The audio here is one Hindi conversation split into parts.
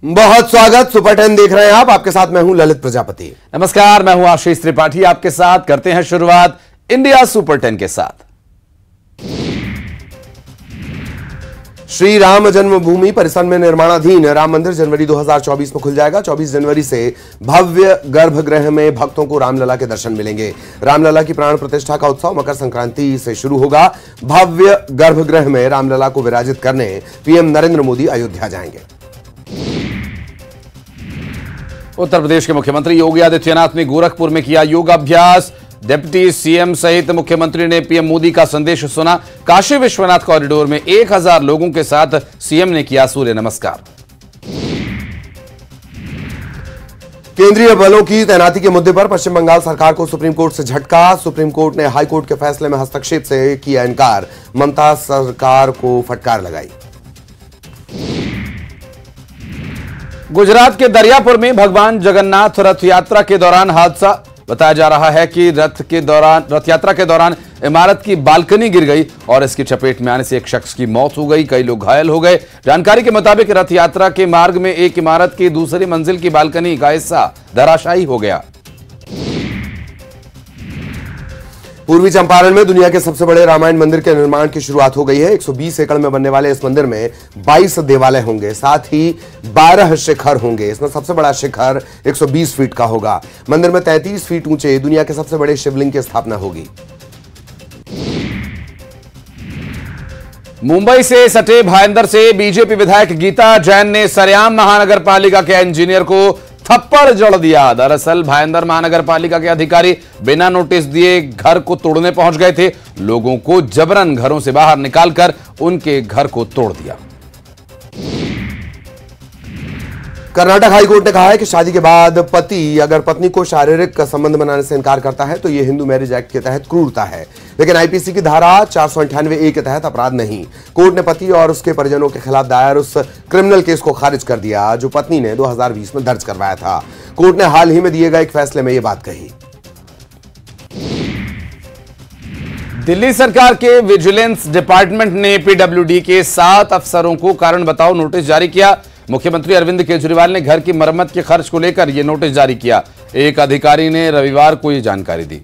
बहुत स्वागत। सुपर 10 देख रहे हैं आप। आपके साथ मैं हूं ललित प्रजापति। नमस्कार, मैं हूं आशीष त्रिपाठी। आपके साथ करते हैं शुरुआत इंडिया सुपर 10 के साथ। श्री राम जन्मभूमि परिसर में निर्माणाधीन राम मंदिर जनवरी 2024 में खुल जाएगा। 24 जनवरी से भव्य गर्भगृह में भक्तों को रामलला के दर्शन मिलेंगे। रामलला की प्राण प्रतिष्ठा का उत्सव मकर संक्रांति से शुरू होगा। भव्य गर्भगृह में रामलला को विराजित करने पीएम नरेंद्र मोदी अयोध्या जाएंगे। उत्तर प्रदेश के मुख्यमंत्री योगी आदित्यनाथ ने गोरखपुर में किया योगाभ्यास। डिप्टी सीएम सहित मुख्यमंत्री ने पीएम मोदी का संदेश सुना। काशी विश्वनाथ कॉरिडोर में 1000 लोगों के साथ सीएम ने किया सूर्य नमस्कार। केंद्रीय बलों की तैनाती के मुद्दे पर पश्चिम बंगाल सरकार को सुप्रीम कोर्ट से झटका। सुप्रीम कोर्ट ने हाई कोर्ट के फैसले में हस्तक्षेप से किया इनकार। ममता सरकार को फटकार लगाई। गुजरात के दरियापुर में भगवान जगन्नाथ रथ यात्रा के दौरान हादसा। बताया जा रहा है कि रथ यात्रा के दौरान इमारत की बालकनी गिर गई और इसकी चपेट में आने से एक शख्स की मौत हो गई, कई लोग घायल हो गए। जानकारी के मुताबिक रथ यात्रा के मार्ग में एक इमारत की दूसरी मंजिल की बालकनी का हिस्सा धराशायी हो गया। पूर्वी चंपारण में दुनिया के सबसे बड़े रामायण मंदिर के निर्माण की शुरुआत हो गई है। 120 एकड़ में बनने वाले इस मंदिर में 22 देवालय होंगे, साथ ही 12 शिखर होंगे। इसमें सबसे बड़ा शिखर 120 फीट का होगा। मंदिर में 33 फीट ऊंचे दुनिया के सबसे बड़े शिवलिंग की स्थापना होगी। मुंबई से सटे भाईंदर से बीजेपी विधायक गीता जैन ने सरेआम महानगर पालिका के इंजीनियर को थप्पड़ जड़ दिया। दरअसल भाईंदर महानगर पालिका के अधिकारी बिना नोटिस दिए घर को तोड़ने पहुंच गए थे। लोगों को जबरन घरों से बाहर निकालकर उनके घर को तोड़ दिया। कर्नाटक हाईकोर्ट ने कहा है कि शादी के बाद पति अगर पत्नी को शारीरिक संबंध बनाने से इनकार करता है तो यह हिंदू मैरिज एक्ट के तहत क्रूरता है, लेकिन आईपीसी की धारा 498A के तहत अपराध नहीं। कोर्ट ने पति और उसके परिजनों के खिलाफ दायर उस क्रिमिनल केस को खारिज कर दिया जो पत्नी ने 2020 में दर्ज करवाया था। कोर्ट ने हाल ही में दिए गए एक फैसले में यह बात कही। दिल्ली सरकार के विजिलेंस डिपार्टमेंट ने पीडब्ल्यूडी के 7 अफसरों को कारण बताओ नोटिस जारी किया। मुख्यमंत्री अरविंद केजरीवाल ने घर की मरम्मत के खर्च को लेकर यह नोटिस जारी किया। एक अधिकारी ने रविवार को यह जानकारी दी।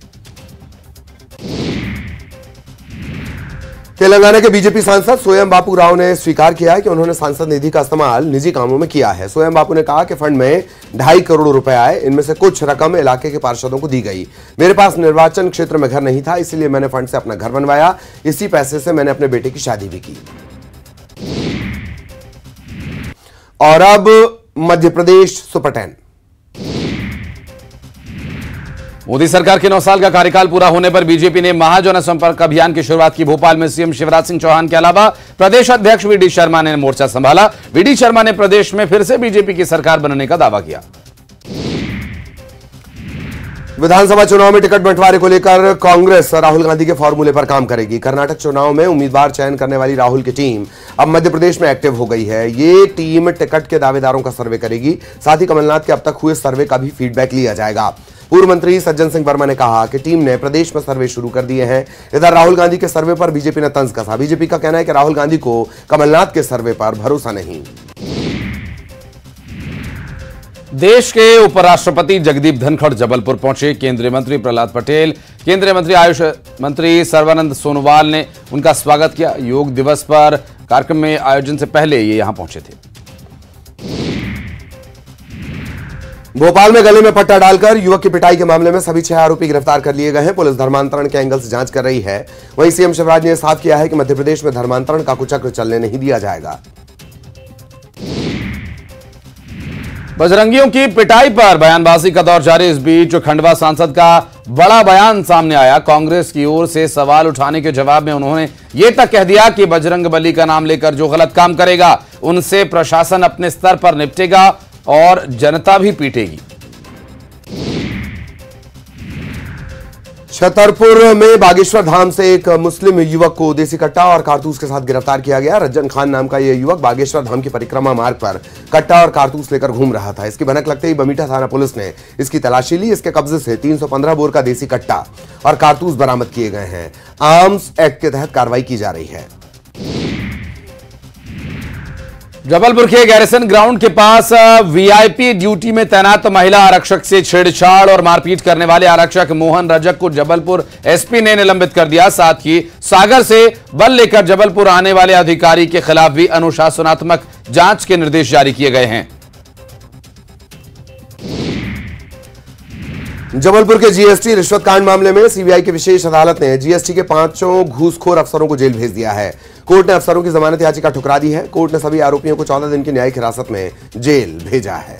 तेलंगाना के बीजेपी सांसद सोयम बापू राव ने स्वीकार किया है कि उन्होंने सांसद निधि का इस्तेमाल निजी कामों में किया है। सोयम बापू ने कहा कि फंड में 2.5 करोड़ रुपए आए, इनमें से कुछ रकम इलाके के पार्षदों को दी गई। मेरे पास निर्वाचन क्षेत्र में घर नहीं था, इसलिए मैंने फंड से अपना घर बनवाया। इसी पैसे से मैंने अपने बेटे की शादी भी की। और अब मध्य प्रदेश सुपर 10। मोदी सरकार के 9 साल का कार्यकाल पूरा होने पर बीजेपी ने महाजन संपर्क अभियान की शुरुआत की। भोपाल में सीएम शिवराज सिंह चौहान के अलावा प्रदेश अध्यक्ष वीडी शर्मा ने मोर्चा संभाला। वीडी शर्मा ने प्रदेश में फिर से बीजेपी की सरकार बनने का दावा किया। विधानसभा चुनाव में टिकट बंटवारे को लेकर कांग्रेस राहुल गांधी के फॉर्मूले पर काम करेगी। कर्नाटक चुनाव में उम्मीदवार चयन करने वाली राहुल की टीम अब मध्य प्रदेश में एक्टिव हो गई है। ये टीम टिकट के दावेदारों का सर्वे करेगी, साथ ही कमलनाथ के अब तक हुए सर्वे का भी फीडबैक लिया जाएगा। पूर्व मंत्री सज्जन सिंह वर्मा ने कहा कि टीम ने प्रदेश में सर्वे शुरू कर दिए हैं। इधर राहुल गांधी के सर्वे पर बीजेपी ने तंज कसा। बीजेपी का कहना है कि राहुल गांधी को कमलनाथ के सर्वे पर भरोसा नहीं। देश के उपराष्ट्रपति जगदीप धनखड़ जबलपुर पहुंचे। केंद्रीय मंत्री प्रहलाद पटेल, केंद्रीय मंत्री आयुष मंत्री सर्बानंद सोनोवाल ने उनका स्वागत किया। योग दिवस पर कार्यक्रम में आयोजन से पहले ये यहां पहुंचे थे। भोपाल में गले में पट्टा डालकर युवक की पिटाई के मामले में सभी 6 आरोपी गिरफ्तार कर लिए गए हैं। पुलिस धर्मांतरण के एंगल से जांच कर रही है। वहीं सीएम शिवराज ने साफ किया है कि मध्य प्रदेश में धर्मांतरण का कुचक्र चलने नहीं दिया जाएगा। बजरंगियों की पिटाई पर बयानबाजी का दौर जारी। इस बीच खंडवा सांसद का बड़ा बयान सामने आया। कांग्रेस की ओर से सवाल उठाने के जवाब में उन्होंने यह तक कह दिया कि बजरंग बली का नाम लेकर जो गलत काम करेगा उनसे प्रशासन अपने स्तर पर निपटेगा और जनता भी पीटेगी। छतरपुर में बागेश्वर धाम से एक मुस्लिम युवक को देसी कट्टा और कारतूस के साथ गिरफ्तार किया गया। रज्जन खान नाम का यह युवक बागेश्वर धाम की परिक्रमा मार्ग पर कट्टा और कारतूस लेकर घूम रहा था। इसकी भनक लगते ही बमीठा थाना पुलिस ने इसकी तलाशी ली। इसके कब्जे से 315 बोर का देसी कट्टा और कारतूस बरामद किए गए हैं। आर्म्स एक्ट के तहत कार्रवाई की जा रही है। जबलपुर के गैरिसन ग्राउंड के पास वीआईपी ड्यूटी में तैनात महिला आरक्षक से छेड़छाड़ और मारपीट करने वाले आरक्षक मोहन रजक को जबलपुर एसपी ने निलंबित कर दिया। साथ ही सागर से बल लेकर जबलपुर आने वाले अधिकारी के खिलाफ भी अनुशासनात्मक जांच के निर्देश जारी किए गए हैं। जबलपुर के जीएसटी रिश्वत कांड मामले में सीबीआई की विशेष अदालत ने जीएसटी के 5 घूसखोर अफसरों को जेल भेज दिया है। कोर्ट ने अफसरों की जमानत याचिका ठुकरा दी है। कोर्ट ने सभी आरोपियों को 14 दिन की न्यायिक हिरासत में जेल भेजा है।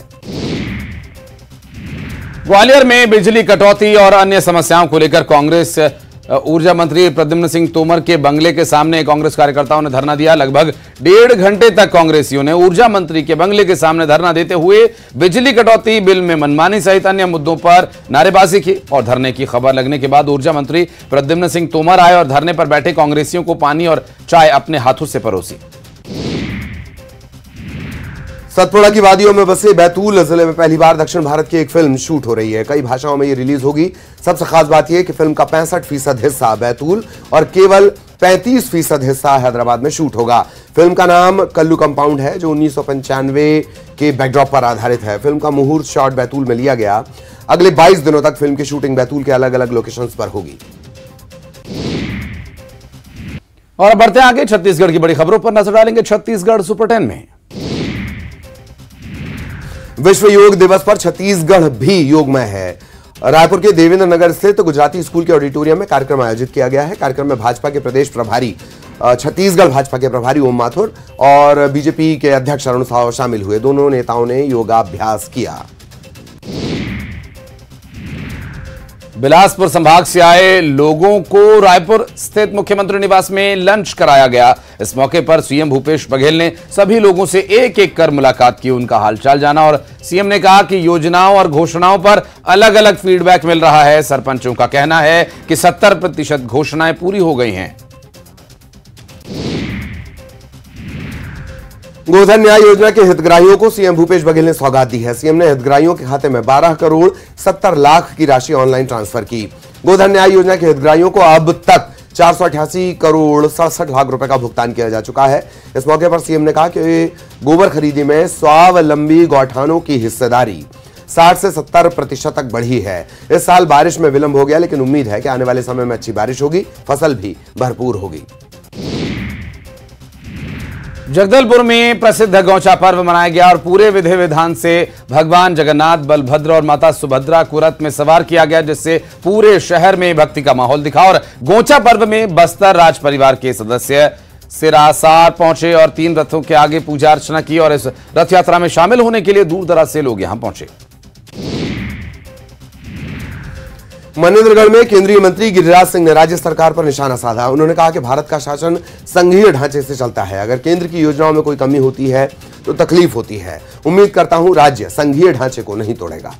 ग्वालियर में बिजली कटौती और अन्य समस्याओं को लेकर कांग्रेस ऊर्जा मंत्री प्रद्युम्न सिंह तोमर के बंगले के सामने कांग्रेस कार्यकर्ताओं ने धरना दिया। लगभग 1.5 घंटे तक कांग्रेसियों ने ऊर्जा मंत्री के बंगले के सामने धरना देते हुए बिजली कटौती, बिल में मनमानी सहित अन्य मुद्दों पर नारेबाजी की। और धरने की खबर लगने के बाद ऊर्जा मंत्री प्रद्युम्न सिंह तोमर आए और धरने पर बैठे कांग्रेसियों को पानी और चाय अपने हाथों से परोसी। सतपुड़ा की वादियों में बसे बैतूल जिले में पहली बार दक्षिण भारत की एक फिल्म शूट हो रही है। कई भाषाओं में ये रिलीज होगी। सबसे खास बात यह कि फिल्म का 65% हिस्सा बैतूल और केवल 35% हिस्सा हैदराबाद में शूट होगा। फिल्म का नाम कल्लू कंपाउंड है, जो 1995 के बैकड्रॉप पर आधारित है। फिल्म का मुहूर्त शॉट बैतूल में लिया गया। अगले 22 दिनों तक फिल्म की शूटिंग बैतूल के अलग अलग लोकेशंस पर होगी। और अब बढ़ते आगे छत्तीसगढ़ की बड़ी खबरों पर नजर डालेंगे। छत्तीसगढ़ सुपर 10 में विश्व योग दिवस पर छत्तीसगढ़ भी योगमय है। रायपुर के देवेंद्र नगर स्थित गुजराती स्कूल के ऑडिटोरियम में कार्यक्रम आयोजित किया गया है। कार्यक्रम में भाजपा के प्रदेश प्रभारी छत्तीसगढ़ भाजपा के प्रभारी ओम माथुर और बीजेपी के अध्यक्ष अरुण साव शामिल हुए। दोनों नेताओं ने योगाभ्यास किया। बिलासपुर संभाग से आए लोगों को रायपुर स्थित मुख्यमंत्री निवास में लंच कराया गया। इस मौके पर सीएम भूपेश बघेल ने सभी लोगों से एक एक कर मुलाकात की, उनका हालचाल जाना और सीएम ने कहा कि योजनाओं और घोषणाओं पर अलग अलग फीडबैक मिल रहा है। सरपंचों का कहना है कि 70% घोषणाएं पूरी हो गई हैं। गोधन न्याय योजना के हितग्राहियों को सीएम भूपेश बघेल ने सौगात दी है। सीएम ने हितग्राहियों के खाते में 12 करोड़ 70 लाख की राशि ऑनलाइन ट्रांसफर की। गोधन न्याय योजना के हितग्राहियों को अब तक 488 करोड़ 67 लाख रुपए का भुगतान किया जा चुका है। इस मौके पर सीएम ने कहा कि गोबर खरीदी में स्वावलंबी गौठानों की हिस्सेदारी 60 से 70% तक बढ़ी है। इस साल बारिश में विलंब हो गया, लेकिन उम्मीद है कि आने वाले समय में अच्छी बारिश होगी, फसल भी भरपूर होगी। जगदलपुर में प्रसिद्ध गौचा पर्व मनाया गया और पूरे विधि विधान से भगवान जगन्नाथ, बलभद्र और माता सुभद्रा को रथ में सवार किया गया, जिससे पूरे शहर में भक्ति का माहौल दिखा। और गौचा पर्व में बस्तर राज परिवार के सदस्य सिरासार पहुंचे और 3 रथों के आगे पूजा अर्चना की और इस रथ यात्रा में शामिल होने के लिए दूर दराज से लोग यहां पहुंचे। मनेन्द्रगढ़ में केंद्रीय मंत्री गिरिराज सिंह ने राज्य सरकार पर निशाना साधा। उन्होंने कहा कि भारत का शासन संघीय ढांचे से चलता है। अगर केंद्र की योजनाओं में कोई कमी होती है तो तकलीफ होती है। उम्मीद करता हूं राज्य संघीय ढांचे को नहीं तोड़ेगा।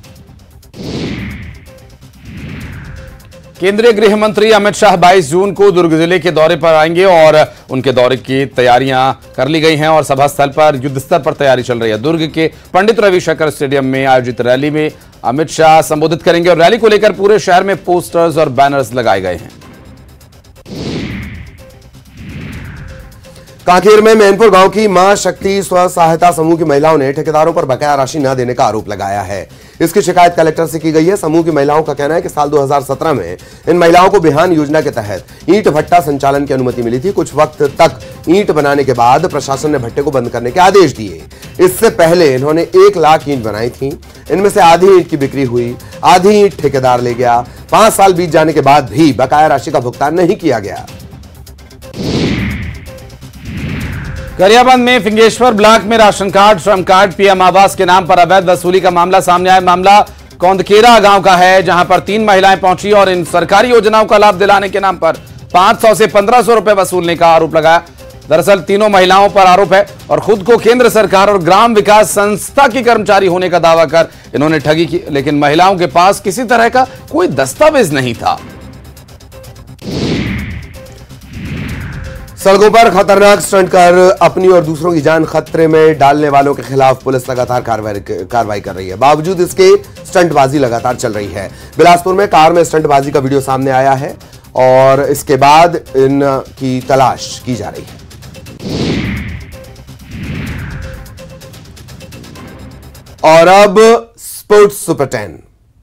केंद्रीय गृह मंत्री अमित शाह 22 जून को दुर्ग जिले के दौरे पर आएंगे और उनके दौरे की तैयारियां कर ली गई हैं और सभा स्थल पर युद्ध स्तर पर तैयारी चल रही है। दुर्ग के पंडित रविशंकर स्टेडियम में आयोजित रैली में अमित शाह संबोधित करेंगे और रैली को लेकर पूरे शहर में पोस्टर्स और बैनर्स लगाए गए हैं। कांकेर में मैनपुर गांव की मां शक्ति स्व सहायता समूह की महिलाओं ने ठेकेदारों पर बकाया राशि न देने का आरोप लगाया है। इसकी शिकायत कलेक्टर से की गई है। समूह की महिलाओं का कहना है कि साल 2017 में इन महिलाओं को बिहान योजना के तहत ईंट भट्टा संचालन की अनुमति मिली थी। कुछ वक्त तक ईंट बनाने के बाद प्रशासन ने भट्टे को बंद करने के आदेश दिए। इससे पहले इन्होंने 1 लाख ईंट बनाई थी। इनमें से आधी ईंट की बिक्री हुई, आधी ईंट ठेकेदार ले गया। 5 साल बीत जाने के बाद भी बकाया राशि का भुगतान नहीं किया गया। गरियाबंद में फिंगेश्वर ब्लॉक में राशन कार्ड, श्रम कार्ड, पीएम आवास के नाम पर अवैध वसूली का मामला सामने आया। मामला कौंदकेरा गांव का है, जहां पर 3 महिलाएं पहुंची और इन सरकारी योजनाओं का लाभ दिलाने के नाम पर 500 से 1500 रुपए वसूलने का आरोप लगाया। दरअसल तीनों महिलाओं पर आरोप है और खुद को केंद्र सरकार और ग्राम विकास संस्था की कर्मचारी होने का दावा कर इन्होंने ठगी की, लेकिन महिलाओं के पास किसी तरह का कोई दस्तावेज नहीं था। सड़कों पर खतरनाक स्टंट कर अपनी और दूसरों की जान खतरे में डालने वालों के खिलाफ पुलिस लगातार कार्रवाई कर रही है। बावजूद इसके स्टंटबाजी लगातार चल रही है। बिलासपुर में कार में स्टंटबाजी का वीडियो सामने आया है और इसके बाद इनकी तलाश की जा रही है। और अब स्पोर्ट्स सुपर 10।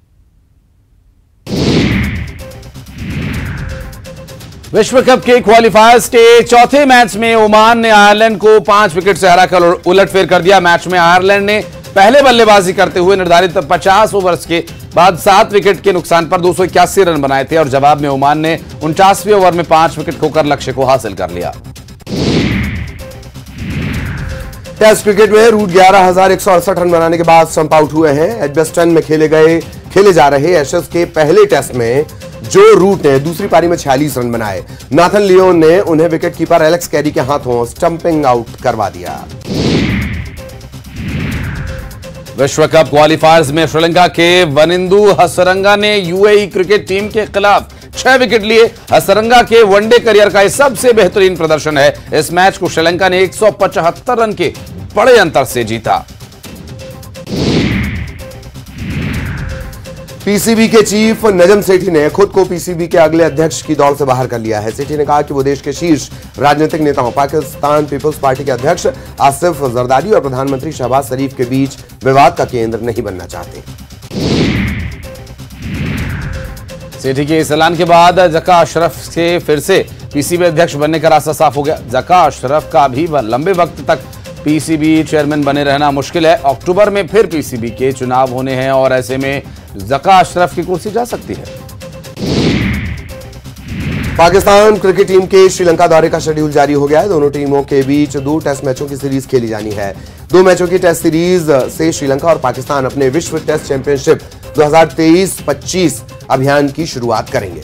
विश्व कप के क्वालिफायर्स के चौथे मैच में ओमान ने आयरलैंड को 5 विकेट से हराकर उलटफेर कर दिया। मैच में आयरलैंड ने पहले बल्लेबाजी करते हुए निर्धारित 50 ओवर्स के बाद 7 विकेट के नुकसान पर 281 रन बनाए थे और जवाब में ओमान ने 49वें ओवर में 5 विकेट खोकर लक्ष्य को हासिल कर लिया। टेस्ट क्रिकेट में रूट 11,168 रन बनाने के बाद स्टंप आउट हुए हैं। एडजस्टन में खेले जा रहे एशेज के पहले टेस्ट में जो रूट ने दूसरी पारी में 46 रन बनाए। नाथन लियोन ने उन्हें विकेटकीपर एलेक्स कैरी के हाथों स्टंपिंग आउट करवा दिया। विश्व कप क्वालिफायर्स में श्रीलंका के वनिंदु हसरंगा ने यूएई क्रिकेट टीम के खिलाफ 6 विकेट लिए। हसरंगा के वनडे करियर का यह सबसे बेहतरीन प्रदर्शन है। इस मैच को श्रीलंका ने 175 रन के बड़े अंतर से जीता। पीसीबी के चीफ नजम सेठी ने खुद को पीसीबी के अगले अध्यक्ष की दौड़ से बाहर कर लिया है। सेठी ने कहा कि वो देश के शीर्ष राजनीतिक नेताओं पाकिस्तान पीपल्स पार्टी के अध्यक्ष आसिफ जरदारी और प्रधानमंत्री शहबाज शरीफ के बीच विवाद का केंद्र नहीं बनना चाहते। सेठी के इस ऐलान के बाद जका अशरफ से फिर से पीसीबी अध्यक्ष बनने का रास्ता साफ हो गया। जका अशरफ का भी लंबे वक्त तक पीसीबी चेयरमैन बने रहना मुश्किल है। अक्टूबर में फिर पीसीबी के चुनाव होने हैं और ऐसे में जका अशरफ की कुर्सी जा सकती है। पाकिस्तान क्रिकेट टीम के श्रीलंका दौरे का शेड्यूल जारी हो गया है। दोनों टीमों के बीच 2 टेस्ट मैचों की सीरीज खेली जानी है। 2 मैचों की टेस्ट सीरीज से श्रीलंका और पाकिस्तान अपने विश्व टेस्ट चैंपियनशिप 2023-25 अभियान की शुरुआत करेंगे।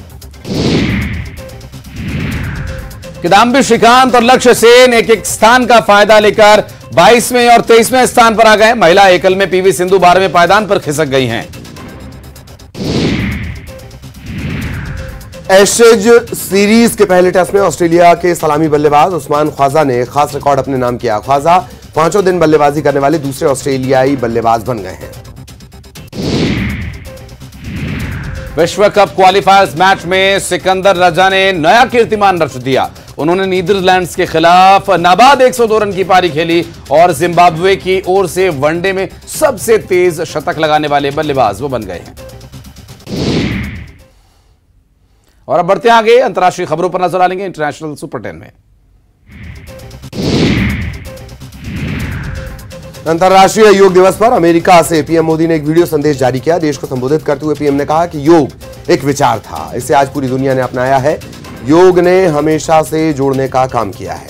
किदाम्बी श्रीकांत और लक्ष्य सेन एक स्थान का फायदा लेकर 22वें और 23वें स्थान पर आ गए। महिला एकल में पीवी सिंधु 12वें पायदान पर खिसक गई हैं। एशेज सीरीज के पहले टेस्ट में ऑस्ट्रेलिया के सलामी बल्लेबाज उस्मान ख्वाजा ने खास रिकॉर्ड अपने नाम किया। ख्वाजा 5 दिन बल्लेबाजी करने वाले दूसरे ऑस्ट्रेलियाई बल्लेबाज बन गए हैं। विश्व कप क्वालिफायर्स मैच में सिकंदर रजा ने नया कीर्तिमान रच दिया। उन्होंने नीदरलैंड्स के खिलाफ नाबाद 102 रन की पारी खेली और जिम्बाब्वे की ओर से वनडे में सबसे तेज शतक लगाने वाले बल्लेबाज वो बन गए हैं। और अब बढ़ते आगे अंतर्राष्ट्रीय खबरों पर नजर डालेंगे इंटरनेशनल सुपर 10 में। अंतर्राष्ट्रीय योग दिवस पर अमेरिका से पीएम मोदी ने एक वीडियो संदेश जारी किया। देश को संबोधित करते हुए पीएम ने कहा कि योग एक विचार था, इसे आज पूरी दुनिया ने अपनाया है। योग ने हमेशा से जोड़ने का काम किया है।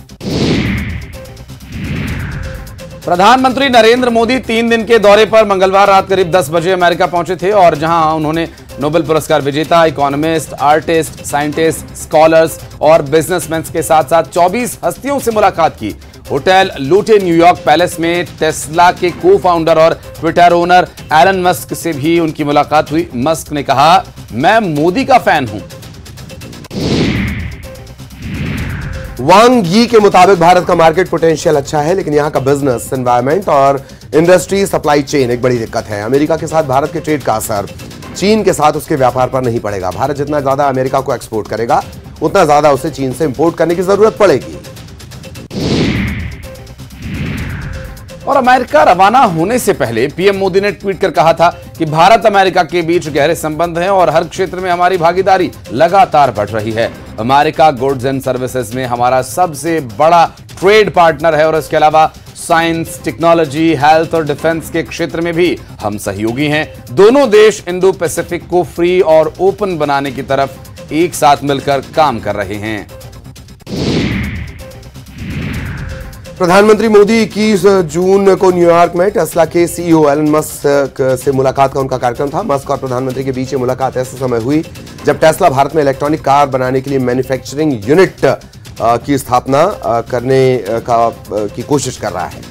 प्रधानमंत्री नरेंद्र मोदी 3 दिन के दौरे पर मंगलवार रात करीब 10 बजे अमेरिका पहुंचे थे और जहां उन्होंने नोबेल पुरस्कार विजेता, इकोनॉमिस्ट, आर्टिस्ट, साइंटिस्ट, स्कॉलर्स और बिजनेसमैन के साथ साथ 24 हस्तियों से मुलाकात की। होटल लूटे न्यूयॉर्क पैलेस में टेस्ला के को फाउंडर और ट्विटर ओनर एलन मस्क से भी उनकी मुलाकात हुई। मस्क ने कहा, मैं मोदी का फैन हूं। वांग यी के मुताबिक भारत का मार्केट पोटेंशियल अच्छा है, लेकिन यहां का बिजनेस एनवायरनमेंट और इंडस्ट्री सप्लाई चेन एक बड़ी दिक्कत है। अमेरिका के साथ भारत के ट्रेड का असर चीन के साथ उसके व्यापार पर नहीं पड़ेगा। भारत जितना ज्यादा अमेरिका को एक्सपोर्ट करेगा उतना ज्यादा उसे चीन से इंपोर्ट करने की जरूरत पड़ेगी। और अमेरिका रवाना होने से पहले पीएम मोदी ने ट्वीट कर कहा था कि भारत अमेरिका के बीच गहरे संबंध हैं और हर क्षेत्र में हमारी भागीदारी लगातार बढ़ रही है। अमेरिका गुड्स एंड सर्विसेज में हमारा सबसे बड़ा ट्रेड पार्टनर है और इसके अलावा साइंस, टेक्नोलॉजी, हेल्थ और डिफेंस के क्षेत्र में भी हम सहयोगी हैं। दोनों देश इंडो पैसिफिक को फ्री और ओपन बनाने की तरफ एक साथ मिलकर काम कर रहे हैं। प्रधानमंत्री मोदी 21 जून को न्यूयॉर्क में टेस्ला के सीईओ एलन मस्क से मुलाकात का उनका कार्यक्रम था। मस्क और प्रधानमंत्री के बीच ये मुलाकात ऐसे समय हुई जब टेस्ला भारत में इलेक्ट्रॉनिक कार बनाने के लिए मैन्युफैक्चरिंग यूनिट की स्थापना करने की कोशिश कर रहा है।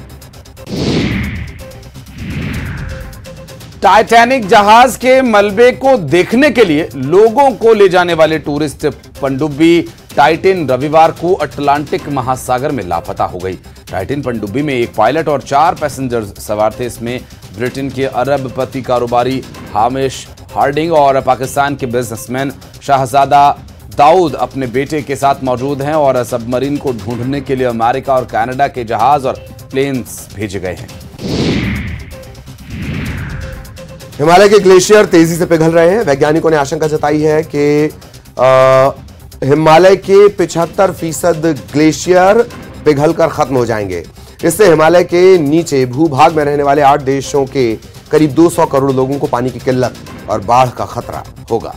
टाइटैनिक जहाज के मलबे को देखने के लिए लोगों को ले जाने वाले टूरिस्ट पनडुब्बी टाइटन रविवार को अटलांटिक महासागर में लापता हो गई। टाइटन पनडुब्बी में एक पायलट और 4 पैसेंजर्स सवार थे। इसमें ब्रिटेन के अरबपति कारोबारी हामिश हार्डिंग और पाकिस्तान के बिजनेसमैन शाहजादा दाऊद अपने बेटे के साथ मौजूद हैं और सबमरीन को ढूंढने के लिए अमेरिका और कनाडा के जहाज और प्लेन्स भेजे गए हैं। हिमालय के ग्लेशियर तेजी से पिघल रहे हैं। वैज्ञानिकों ने आशंका जताई है कि हिमालय के 75% ग्लेशियर पिघलकर खत्म हो जाएंगे। इससे हिमालय के नीचे भूभाग में रहने वाले 8 देशों के करीब 200 करोड़ लोगों को पानी की किल्लत और बाढ़ का खतरा होगा।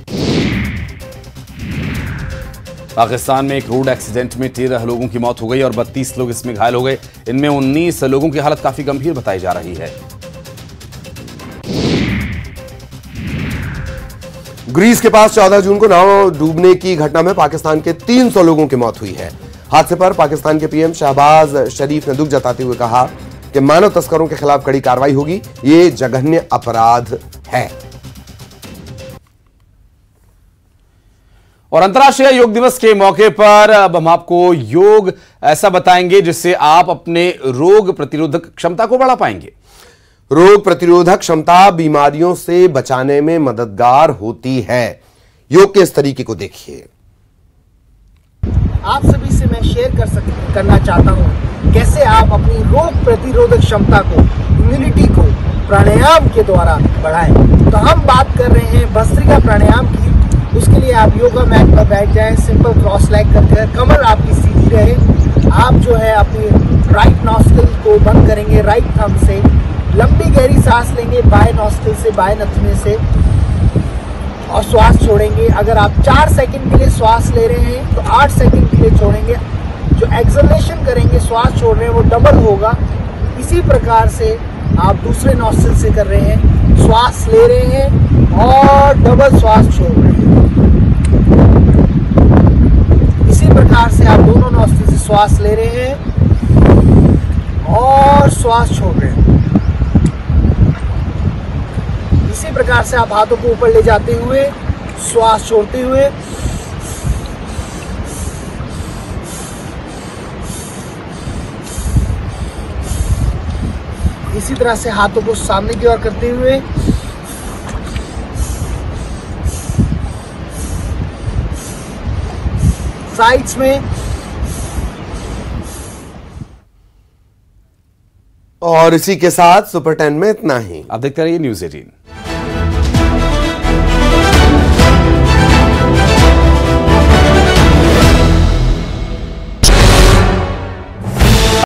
पाकिस्तान में एक रोड एक्सीडेंट में 13 लोगों की मौत हो गई और 32 लोग इसमें घायल हो गए। इनमें 19 लोगों की हालत काफी गंभीर बताई जा रही है। ग्रीस के पास 14 जून को नाव डूबने की घटना में पाकिस्तान के 300 लोगों की मौत हुई है। हादसे पर पाकिस्तान के पीएम शहबाज शरीफ ने दुख जताते हुए कहा कि मानव तस्करों के खिलाफ कड़ी कार्रवाई होगी। ये जघन्य अपराध है। और अंतर्राष्ट्रीय योग दिवस के मौके पर अब हम आपको योग ऐसा बताएंगे जिससे आप अपने रोग प्रतिरोधक क्षमता को बढ़ा पाएंगे। रोग प्रतिरोधक क्षमता बीमारियों से बचाने में मददगार होती है। योग के इस तरीके को देखिए। आप सभी से मैं शेयर करना चाहता हूं कैसे आप अपनी रोग प्रतिरोधक क्षमता को, इम्यूनिटी को प्राणायाम के द्वारा बढ़ाएं। तो हम बात कर रहे हैं भस्त्रिका प्राणायाम की। उसके लिए आप योगा मैट पर बैठ जाएं, सिंपल क्रॉस लेग करके, कमर आपकी सीधी रहे। आप जो है अपनी राइट नॉस्ट्रिल को बंद करेंगे राइट थंब से, लंबी गहरी सांस लेंगे बाएं नॉस्ट्रिल से, बाएं नथुने से, और श्वास छोड़ेंगे। अगर आप 4 सेकंड के लिए श्वास ले रहे हैं तो 8 सेकंड के लिए छोड़ेंगे। जो एक्सलेशन करेंगे, श्वास छोड़ रहे हैं, वो डबल होगा। इसी प्रकार से आप दूसरे नॉस्ट्रिल से कर रहे हैं, श्वास ले रहे हैं और डबल श्वास छोड़ रहे हैं। इसी प्रकार से आप दोनों नॉस्ट्रिल से श्वास ले रहे हैं और श्वास छोड़ रहे हैं। इसी प्रकार से आप हाथों को ऊपर ले जाते हुए, श्वास छोड़ते हुए, इसी तरह से हाथों को सामने की ओर करते हुए, साइड्स में। और इसी के साथ सुपर 10 में इतना ही। आप देखते रहिए न्यूज़ 18।